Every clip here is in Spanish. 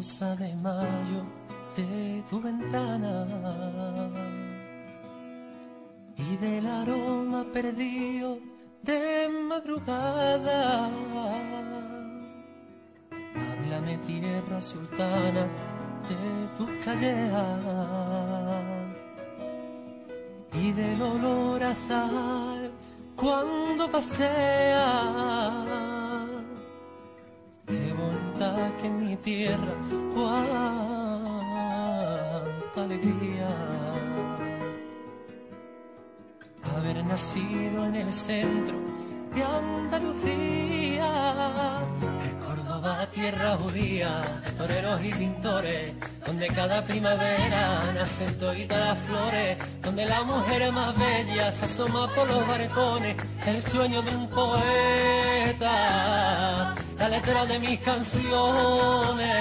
rosa de mayo de tu ventana y del aroma perdido de madrugada. Háblame, tierra sultana, de tus callejas y del olor a azahar cuando paseas. Qué bondad que en mi tierra, cuánta alegría haber nacido en el centro de Andalucía. Es Córdoba, tierra judía, de toreros y pintores, donde cada primavera nacen todas las flores, donde la mujer más bella se asoma por los balcones, el sueño de un poeta, la letra de mis canciones.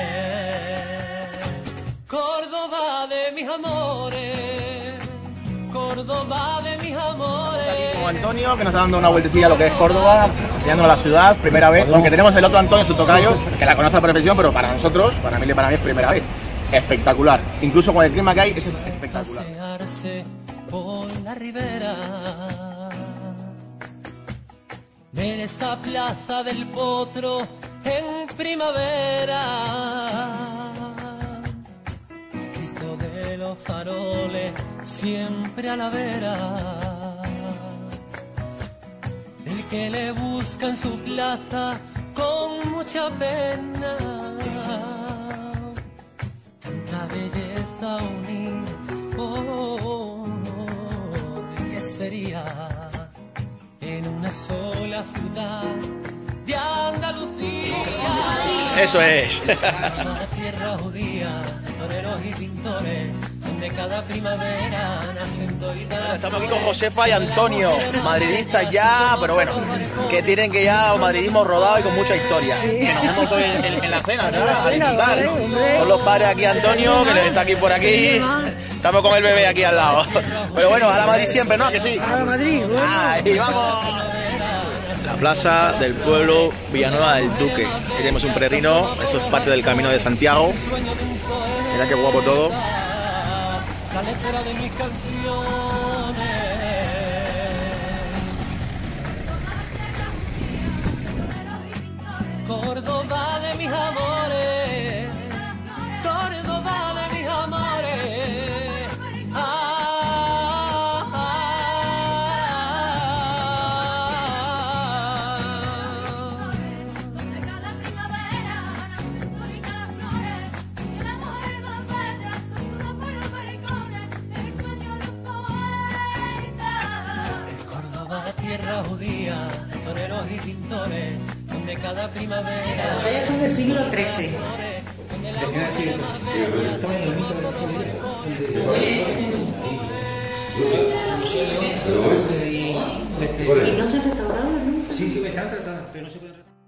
Córdoba de mis amores, Córdoba de mis amores. Aquí con Antonio, que nos está dando una vueltecilla a lo que es Córdoba, enseñándonos la ciudad, primera vez, aunque tenemos el otro Antonio, su tocayo, que la conoce a perfección, pero para nosotros, para mí es primera vez. Espectacular, incluso con el clima que hay, es espectacular. Pasearse por la ribera, ver esa plaza del Potro en primavera, Cristo de los faroles siempre a la vera, el que le busca en su plaza con mucha pena, tanta belleza unir, ¿qué sería en una sola ciudad de Andalucía? Eso es. La tierra judía, toreros y pintores, donde cada primavera nacen toidas. Estamos aquí con Josefa y Antonio, madridistas ya, pero bueno, que tienen que ya un madridismo rodado y con mucha historia. Sí. Que nos vemos hoy en la cena, ¿no? A disfrutar. Con los padres aquí, Antonio, que está aquí por aquí. Estamos con el bebé aquí al lado. Pero bueno, a la Madrid siempre, ¿no? ¿A que sí? A la Madrid, bueno. ¡Ahí vamos! La plaza del pueblo Villanueva del Duque. Aquí tenemos un peregrino, esto es parte del Camino de Santiago. Mira qué guapo todo. La letra de mis canciones. Córdoba de mis amores, Córdoba de mis amores. Tierra judía, toreros y pintores, donde cada primavera. Las botellas son del siglo XIII. ¿Y no se han restaurado nunca? Sí, están tratadas, pero no se pueden restaurar.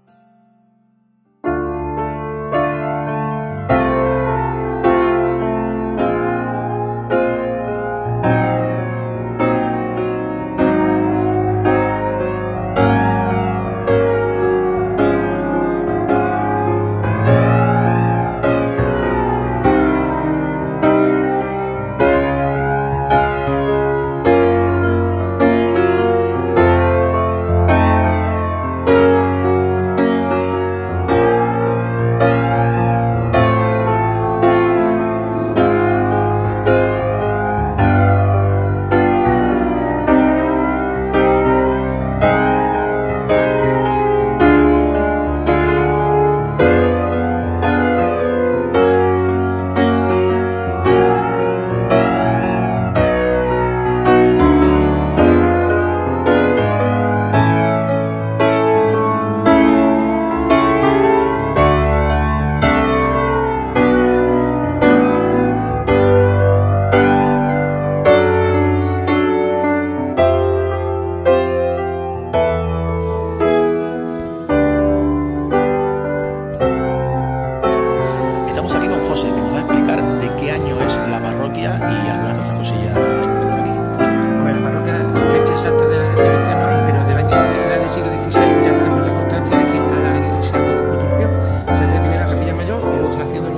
siglo XVI ya tenemos la constancia de que está la iglesia en construcción. Se hace primero la capilla mayor y luego se va haciendo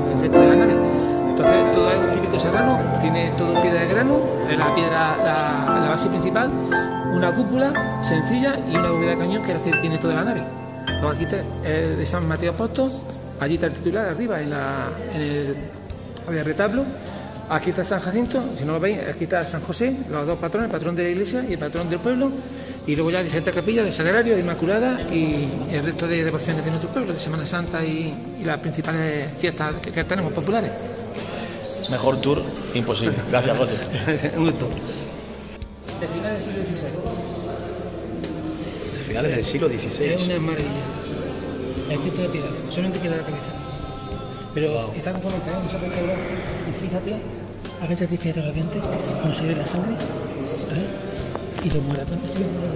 tiene todo piedra de grano, la piedra, la base principal, una cúpula sencilla y una bóveda de cañón que es la que tiene toda la nave. Luego aquí está de San Mateo Apóstol, allí está el titular arriba en el retablo. Aquí está San Jacinto, si no lo veis, aquí está San José, los dos patrones, el patrón de la iglesia y el patrón del pueblo, y luego ya diferentes capillas de Sagrario, de Inmaculada y el resto de devociones de nuestro pueblo, de Semana Santa y las principales fiestas que tenemos populares. Mejor tour imposible. Gracias, José. Un gusto. De finales del siglo XVI. De finales del siglo XVI. Es una maravilla. El Cristo de piedra, solamente queda la cabeza. Pero está con forma no se puede quebrar. Y fíjate, a veces fíjate radiante, como se ve la sangre, ¿vale? Y los moratones.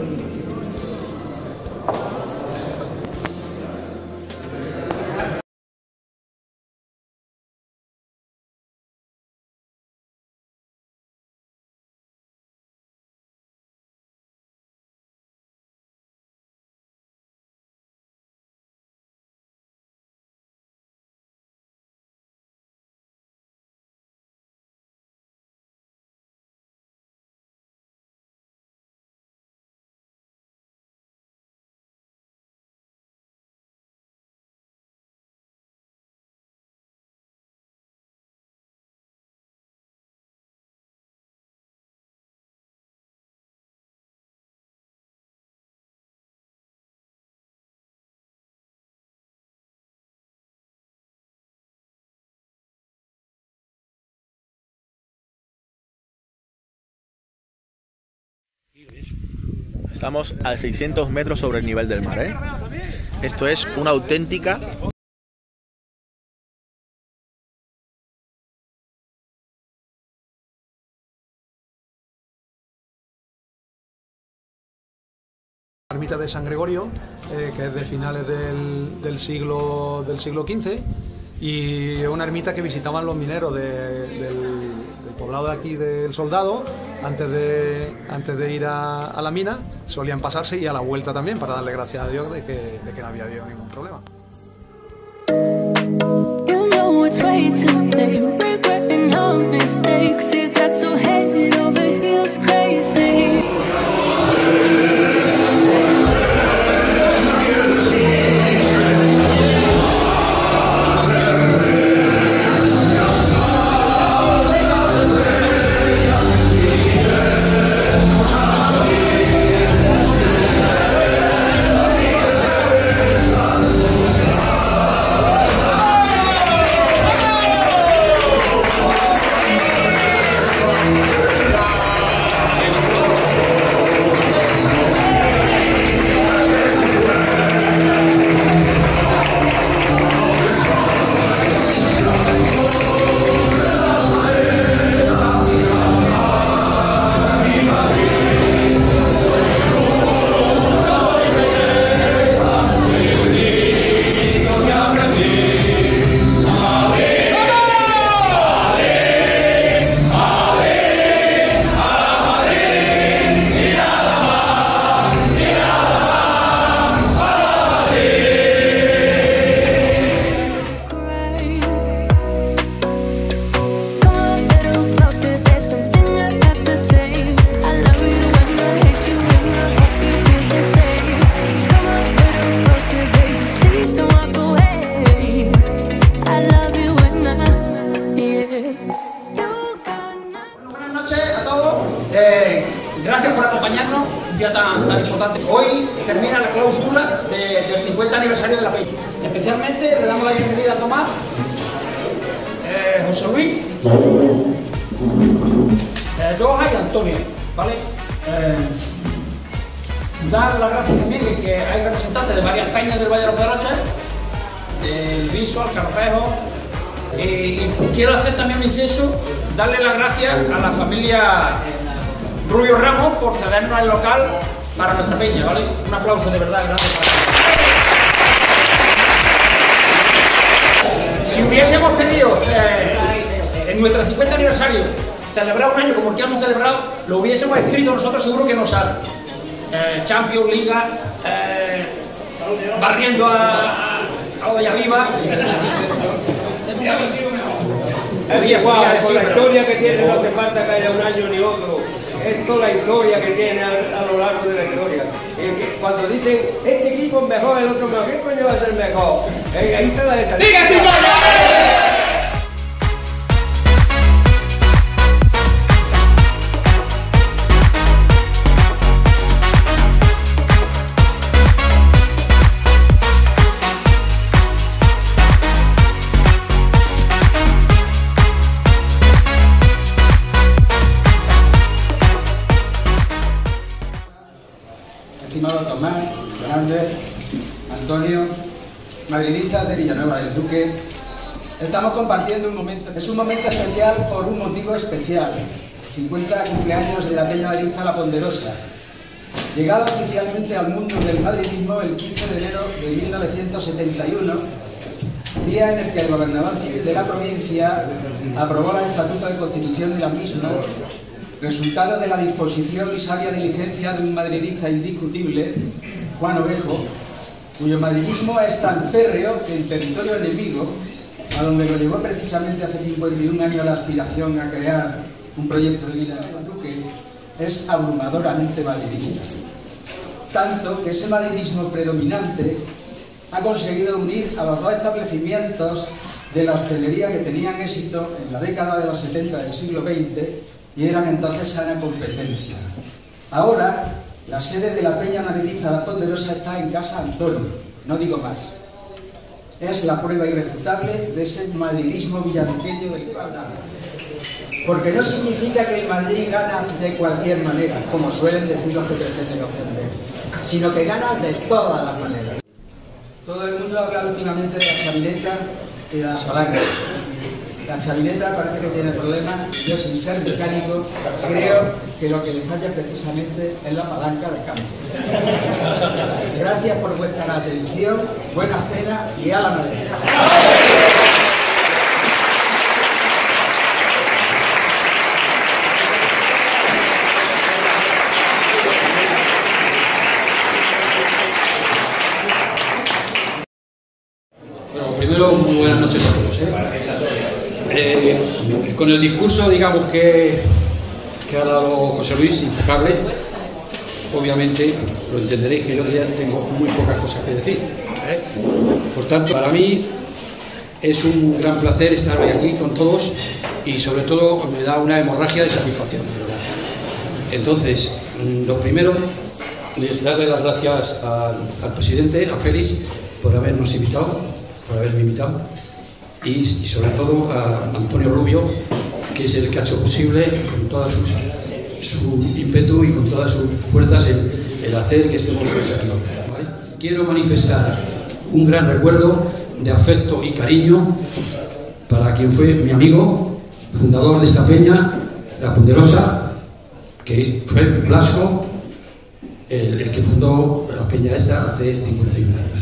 Estamos a 600 metros sobre el nivel del mar, ¿eh? Esto es una auténtica... La ermita de San Gregorio, que es de finales del siglo XV, y es una ermita que visitaban los mineros del poblado de aquí del Soldado antes de ir a la mina. Solían pasarse y a la vuelta también para darle gracias a Dios de que no había habido ningún problema. Gracias por acompañarnos, un día tan importante. Hoy termina la clausura del 50 aniversario de la peña. Especialmente le damos la bienvenida a Tomás, José Luis, Roja y Antonio, ¿vale? Dar las gracias también que hay representantes de varias peñas del Valle de los Pedroches, el Viso, el Carcejo, y quiero hacer también un inciso, darle las gracias a la familia Rubio Ramos por cedernos el local para nuestra peña, ¿vale? Un aplauso de verdad, gracias. Si hubiésemos pedido en nuestro 50 aniversario celebrar un año como el que hemos celebrado, lo hubiésemos escrito nosotros, seguro que no sale. Champions, Liga, barriendo a Valladolid. Es igual, con la historia que tiene, no te falta que haya un año ni otro. Es toda la historia que tiene a lo largo de la historia. Cuando dicen, este equipo es mejor, el otro mejor, ¿qué coño va a ser mejor? Ahí está la estadística. ¡Diga sin Estimado Tomás, Fernández, Antonio, madridistas de Villanueva del Duque, estamos compartiendo un momento, es un momento especial por un motivo especial, 50 cumpleaños de la Peña Madridista La Ponderosa, llegada oficialmente al mundo del madridismo el 15 de enero de 1971, día en el que el gobernador civil de la provincia aprobó el Estatuto de Constitución de la misma, resultado de la disposición y sabia diligencia de un madridista indiscutible, Juan Ovejo, cuyo madridismo es tan férreo que en territorio enemigo, a donde lo llevó precisamente hace 51 años la aspiración a crear un proyecto de vida en el Duque, es abrumadoramente madridista. Tanto que ese madridismo predominante ha conseguido unir a los dos establecimientos de la hostelería que tenían éxito en la década de los 70 del siglo XX y eran entonces sana competencia. Ahora, la sede de la Peña Madridista La Ponderosa está en Casa Antonio, no digo más. Es la prueba irrefutable de ese madridismo villaduqueño de igualdad. Porque no significa que el Madrid gana de cualquier manera, como suelen decir los que pretenden ofender, sino que gana de todas las maneras. Todo el mundo habla últimamente de la chavineta y de las palancas. La chavineta parece que tiene problemas. Yo, sin ser mecánico, creo que lo que le falla precisamente es la palanca de cambio. Gracias por vuestra atención, buena cena y a la Madrid. Bueno, primero, muy buenas noches a todos. Con el discurso, digamos, que ha dado José Luis, impecable, obviamente lo entenderéis que yo ya tengo muy pocas cosas que decir. Por tanto, para mí es un gran placer estar hoy aquí con todos y sobre todo me da una hemorragia de satisfacción, de verdad. Entonces, lo primero, les darle las gracias al presidente, a Félix, por habernos invitado, por haberme invitado. Y sobre todo a Antonio Rubio, que es el que ha hecho posible con toda su ímpetu y con todas sus fuerzas el hacer que estemos aquí. ¿Vale? Quiero manifestar un gran recuerdo de afecto y cariño para quien fue mi amigo, fundador de esta peña, La Ponderosa, que fue Blasco, el que fundó la peña esta hace 51 años.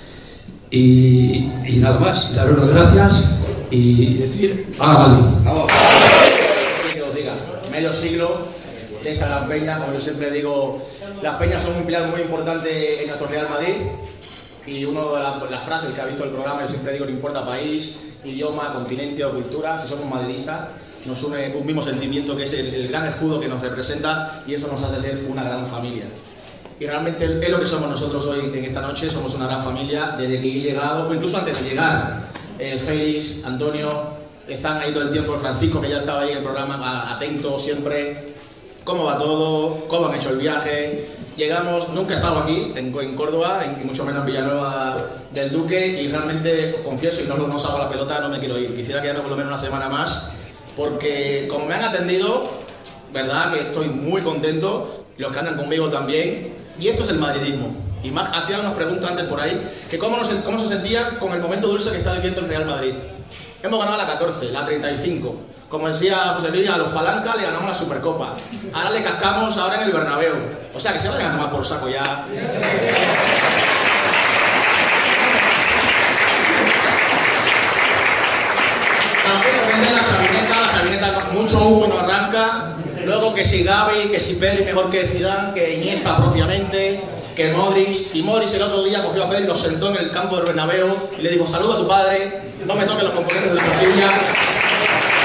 Y nada más, daros las gracias y decir ¡a Madrid! Que os diga, medio siglo de esta gran peña, como yo siempre digo, las peñas son un pilar muy importante en nuestro Real Madrid y una de las frases que ha visto el programa, yo siempre digo, no importa país, idioma, continente o cultura, si somos madridistas, nos une un mismo sentimiento que es el gran escudo que nos representa y eso nos hace ser una gran familia. Y realmente es lo que somos nosotros hoy en esta noche, somos una gran familia, desde que he llegado, o incluso antes de llegar, Félix, Antonio, están ahí todo el tiempo, Francisco, que ya estaba ahí en el programa, atento siempre, cómo va todo, cómo han hecho el viaje. Llegamos, nunca he estado aquí, en Córdoba, y mucho menos en Villanueva del Duque, y realmente, confieso, y no os hago la pelota, no me quiero ir, quisiera quedarme por lo menos una semana más, porque como me han atendido, verdad que estoy muy contento, los que andan conmigo también. Y esto es el madridismo. Y más, hacía unas preguntas antes por ahí, que cómo se sentían con el momento dulce que está viviendo el Real Madrid. Hemos ganado la 14, la 35. Como decía José Luis, a los Palancas le ganamos la Supercopa. Ahora le cascamos ahora en el Bernabéu. O sea, que se vayan a tomar por saco ya. La chavineta, mucho humo y no arranca. Luego que si Gavi, que si Pedri mejor que Zidane, que Iniesta propiamente, que Modric. Y Modric el otro día cogió a Pedri, lo sentó en el campo del Bernabéu y le dijo: saluda a tu padre, no me toques los componentes de la tortilla.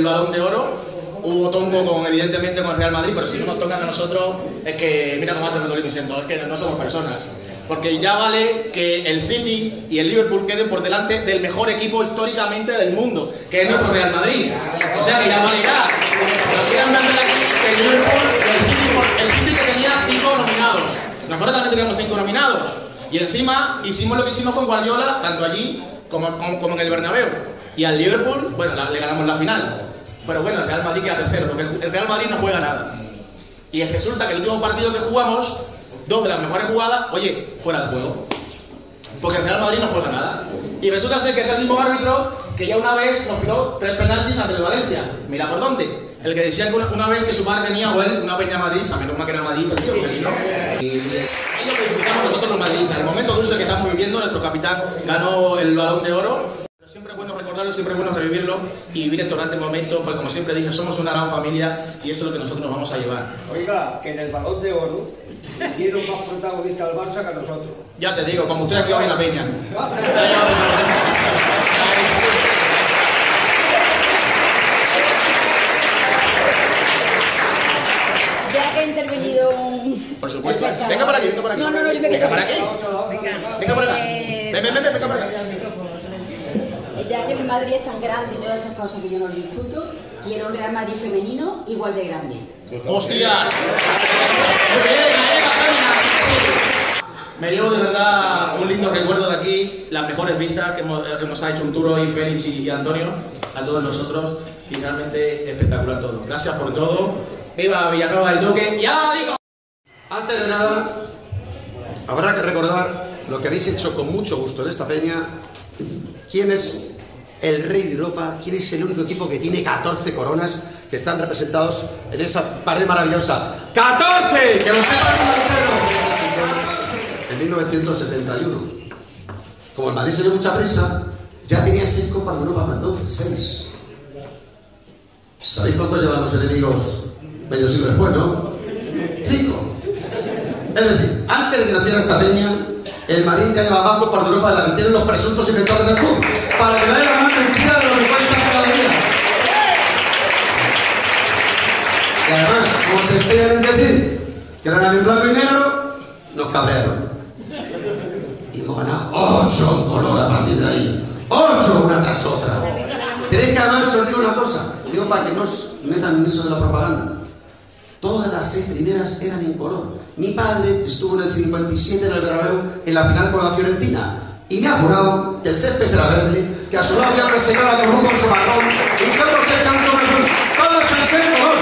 Balón de Oro. Hubo tongo evidentemente con el Real Madrid, pero si no nos tocan a nosotros, es que, mira cómo hace el Tolima diciendo, es que no somos personas. Porque ya vale que el City y el Liverpool queden por delante del mejor equipo históricamente del mundo, que es nuestro Real Madrid. O sea que ya vale ya. Nos quieran vender aquí que el Liverpool y el City que tenía 5 nominados. Nosotros también teníamos 5 nominados. Y encima hicimos lo que hicimos con Guardiola, tanto allí como en el Bernabéu. Y al Liverpool, bueno, le ganamos la final. Pero bueno, el Real Madrid queda tercero, porque el Real Madrid no juega nada. Y resulta que el último partido que jugamos, 2 de las mejores jugadas, oye, fuera de juego. Porque el Real Madrid no juega nada. Y resulta ser que es el mismo árbitro que ya una vez nos pitó 3 penaltis ante el Valencia. Mira por dónde. El que decía que una vez que su madre tenía o él una peña Madrid, a menos mal que era Madrid, el tío, ¿no? Y es lo que disfrutamos nosotros los madridistas. El momento dulce que estamos viviendo, nuestro capitán ganó el Balón de Oro. Siempre es bueno recordarlo, siempre es bueno revivirlo y vivir estos grandes momentos, porque como siempre dije, somos una gran familia y eso es lo que nosotros nos vamos a llevar. Oiga, que en el Balón de Oro tiene más protagonista el Barça que nosotros. Ya te digo, como ustedes aquí hoy en la peña. Ya que ha intervenido un... Por supuesto. Venga para aquí, venga para aquí. No, yo me quedo. Venga para aquí. Venga para acá. Venga para acá. Ya que el Madrid es tan grande y todas esas cosas que yo no discuto, quiero un Real Madrid femenino igual de grande. ¡Hostias! Me llevo de verdad un lindo recuerdo de aquí, las mejores vistas que nos ha hecho un tour hoy Félix y Antonio, a todos nosotros, y realmente espectacular todo. Gracias por todo. ¡Viva Villanueva del Duque! ¡Ya digo! Antes de nada, habrá que recordar lo que habéis hecho con mucho gusto en esta peña. ¿Quién es el rey de Europa? ¿Quién es el único equipo que tiene 14 coronas que están representados en esa pared maravillosa? ¡14! ¡Que lo sepan en 1971. Como el Madrid se dio mucha prisa, ya tenía 6 Copas de Europa para entonces, 6. ¿Sabéis cuánto llevan los enemigos medio siglo después, no? 5. Es decir, antes de que naciera esta peña, el Madrid ya lleva más Copas de Europa de la que tienen los presuntos inventores del fútbol, para que vean la gran mentira de lo que cuesta cada día. Y además, como se empeñan en decir que eran en blanco y negro, nos cabrearon. Y hemos ganado 8 colores a partir de ahí. 8 una tras otra. ¿Queréis que además os digo una cosa? Digo para que no os metan en eso de la propaganda. Todas las 6 primeras eran en color. Mi padre estuvo en el 57 en el Bernabéu en la final con la Fiorentina y me ha jurado que el césped era verde, que a su lado había una señora con rumbo en su balcón y que otros cercan sobre azul. Todos en 6 color.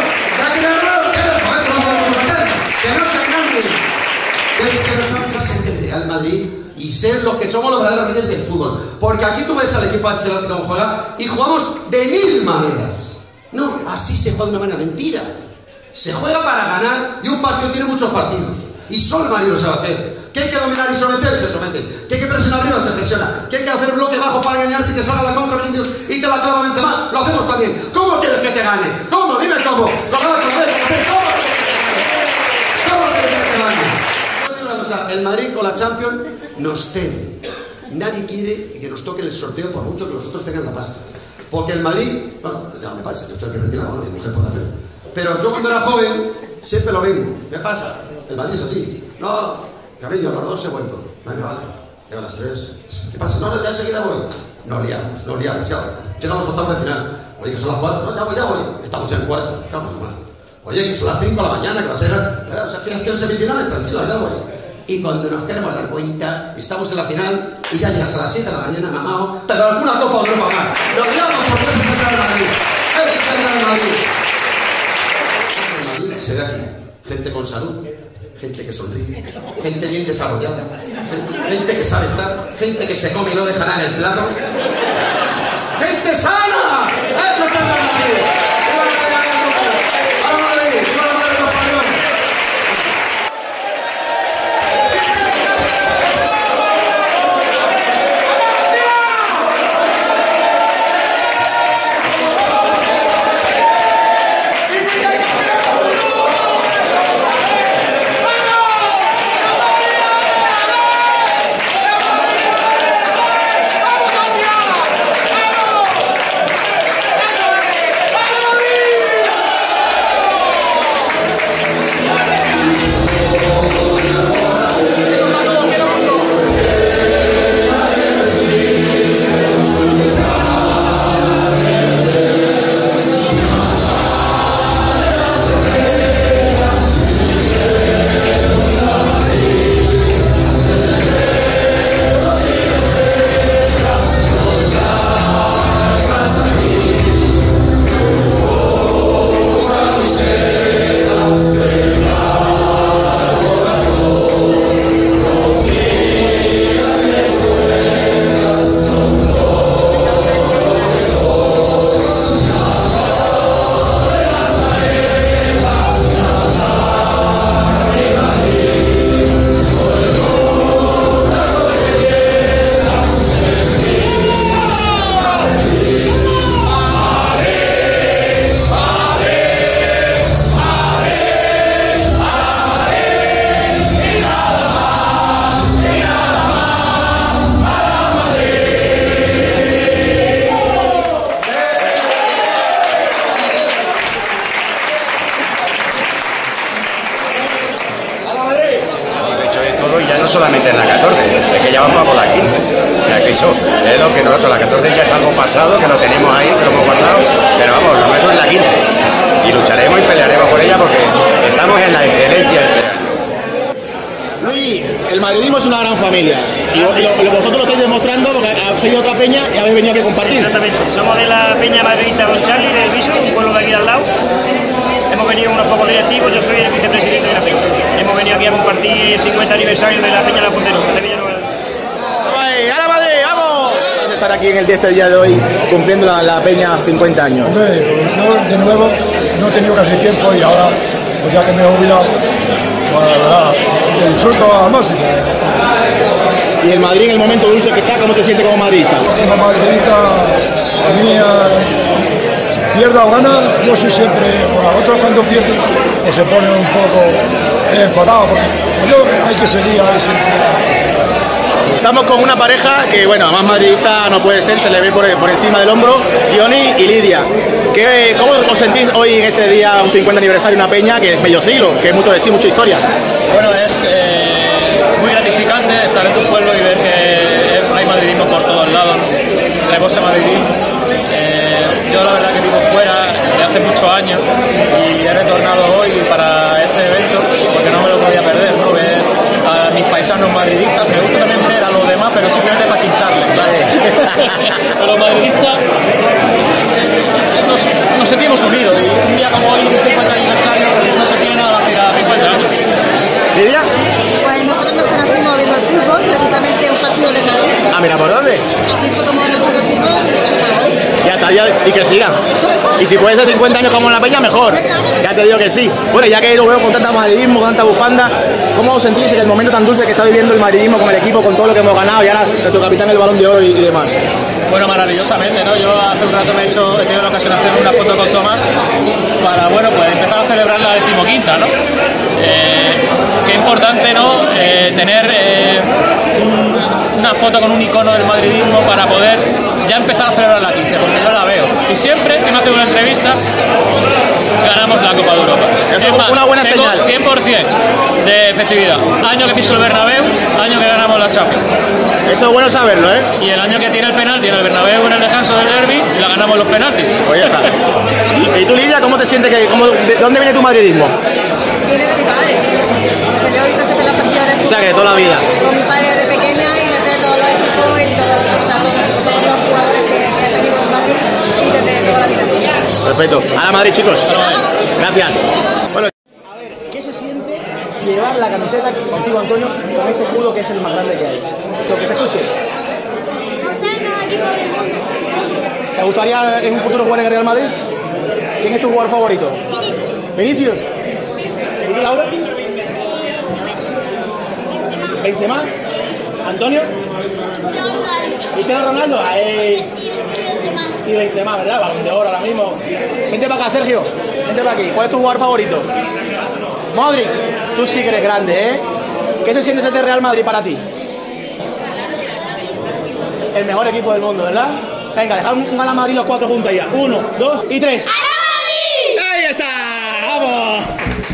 Que no se engañen. Es que nosotros somos el Real Madrid y ser los que somos los verdaderos líderes del fútbol. Porque aquí tú ves al equipo de Ancelotti cómo juega y jugamos de 1000 maneras. No, así se juega de una manera. Mentira. Se juega para ganar y un partido tiene muchos partidos. Y solo el Madrid lo sabe hacer. Que hay que dominar y someter, se somete. Que hay que presionar arriba, se presiona. Que hay que hacer un bloque bajo para engañarte y te salga la contra y te la clava Benzema. Lo hacemos también. ¿Cómo quieres que te gane? ¿Cómo? Dime cómo. ¿Cómo quieres que te gane? El Madrid con la Champions nos tiene. Nadie quiere que nos toque el sorteo por mucho que nosotros tengan la pasta. Porque el Madrid, bueno, ya me pasa, yo estoy aquí retirado, bueno, mi mujer puede hacer. Pero yo cuando era joven, siempre lo mismo. ¿Qué pasa? El Madrid es así. No, cariño, a las 2 he vuelto. Venga, vale. Llega a las 3. ¿Qué pasa? No, ya enseguida voy. Nos liamos, ya voy. Llegan los octavos de final. Oye, que son las 4. No, ya voy. Estamos en cuarto. Oye, que son las 5 de la mañana, que vas a llegar. O sea, que en semifinales, tranquilo, ya voy. Y cuando nos queremos dar cuenta, estamos en la final y ya llegas a las 7 de la mañana, mamao, pero alguna Copa de Europa más. Nos liamos porque ese es el Real Madrid. Ese es el Real Madrid. Se ve aquí gente con salud, gente que sonríe, gente bien desarrollada, gente que sabe estar, gente que se come y no deja nada en el plato, gente sana. Eso es el Real Madrid. solamente en la 14, es que ya vamos a por la 15. O sea, que eso es lo que nosotros, la 14 ya es algo pasado, que lo tenemos ahí, que lo hemos guardado, pero vamos, lo nuestro es la 15. Y lucharemos y pelearemos por ella porque estamos en la excelencia este año. Luis, el madridismo es una gran familia y vosotros lo estáis demostrando porque habéis seguido otra peña y habéis venido aquí a compartir. Exactamente, somos de la peña madridista Don Charlie del Viso, un pueblo de aquí al lado. Hemos venido unos pocos directivos, yo soy el vicepresidente de la peña. Hemos venido aquí a compartir el 50 aniversario de la peña La Ponderosa de Villanueva. ¡A la Madrid, vamos! Vamos a estar aquí en el día este día de hoy cumpliendo la peña 50 años. Hombre, yo de nuevo no he tenido casi tiempo y ahora, pues ya que me he jubilado, pues la verdad, disfruto al máximo. Y el Madrid en el momento dulce que está, ¿cómo te sientes como madridista? Como madridista, a mí, pierda o gana, yo soy siempre, por los otros cuando pierden, pues se ponen un poco enfadados, porque yo hay que seguir ahí siempre. Estamos con una pareja que, bueno, más madridista no puede ser, se le ve por encima del hombro, Johnny y Lidia. ¿Cómo os sentís hoy en este día, un 50 aniversario, una peña que es medio siglo, que es mucho de sí, mucha historia? Bueno, es muy gratificante estar en tu pueblo y ver que hay madridismo por todos lados, rebosa madridismo. Yo la verdad que vivo fuera de hace muchos años y he retornado hoy para este evento porque no me lo podía perder, ¿no? Ver a mis paisanos madridistas. Me gusta también ver a los demás, pero simplemente para chincharles, ¿vale? Pero madridistas nos sentimos unidos y un día como hoy, un 50 aniversario, no se tiene nada más que a 50 años. ¿Lidia? Pues nosotros nos conocimos viendo el fútbol, precisamente un partido de Madrid. Ah, mira, ¿por dónde? Así fue como nos conocimos y ya está, y que sigan. Y si puede ser 50 años como en la peña, mejor. Ya te digo que sí. Bueno, ya que lo veo con tanta madridismo, con tanta bufanda, ¿cómo os sentís en el momento tan dulce que está viviendo el madridismo con el equipo, con todo lo que hemos ganado y ahora nuestro capitán el Balón de Oro y demás? Bueno, maravillosamente, ¿no? Yo hace un rato he tenido la ocasión de hacer una foto con Tomás para, bueno, pues empezar a celebrar la 15ª, ¿no? Qué importante, ¿no? Tener una foto con un icono del madridismo para poder ya empezar a celebrar la 15, porque yo la veo. Y siempre que me hacen una entrevista, ganamos la Copa de Europa. Eso es una buena señal. 100% de efectividad. Año que piso el Bernabéu, año que ganamos la Champions. Eso es bueno saberlo, ¿eh? Y el año que tiene el penalti en el Bernabéu en el descanso del derbi, la ganamos los penaltis. Pues ya está. ¿Y tú, Lidia, cómo te sientes? ¿De dónde viene tu madridismo? viene de mi padre. Yo he visto siempre las partidas de fútbol. O sea, que de toda la vida. Con mi padre desde pequeña y me sé todos los equipos y todos los jugadores que he tenido en Madrid y desde toda la vida. Perfecto. A la Madrid, chicos. Gracias. Bueno, a ver, ¿qué se siente llevar la camiseta contigo, Antonio, con ese escudo que es el más grande que hay? Lo que se escuche. ¿Te gustaría en un futuro jugar en el Real Madrid? ¿Quién es tu jugador favorito? Vinicius. ¿Y tú, Laura? Benzema. ¿Antonio? Cristiano Ronaldo. Y Benzema, ¿verdad? Balón de Oro ahora mismo. Vente para acá, Sergio. Vente para aquí. ¿Cuál es tu jugador favorito? Modric. Tú sí que eres grande, ¿eh? ¿Qué se siente ser de Real Madrid para ti? El mejor equipo del mundo, ¿verdad? Venga, dejad un Real Madrid los cuatro juntos ya. 1, 2 y 3. ¡Ahí está! ¡Vamos!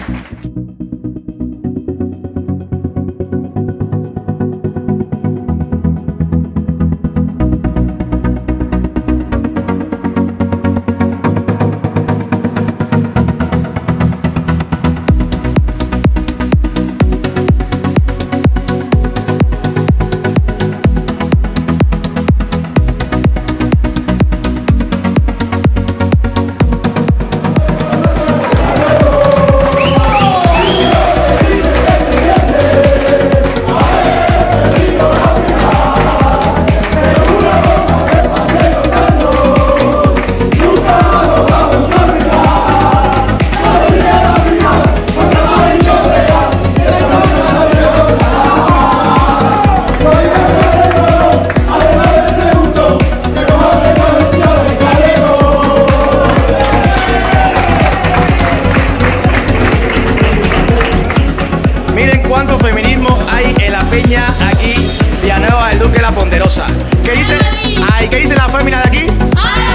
¿Cuánto feminismo hay en la peña aquí, Villanueva del Duque La Ponderosa? ¿Qué dice? ¿Qué dice la fémina de aquí?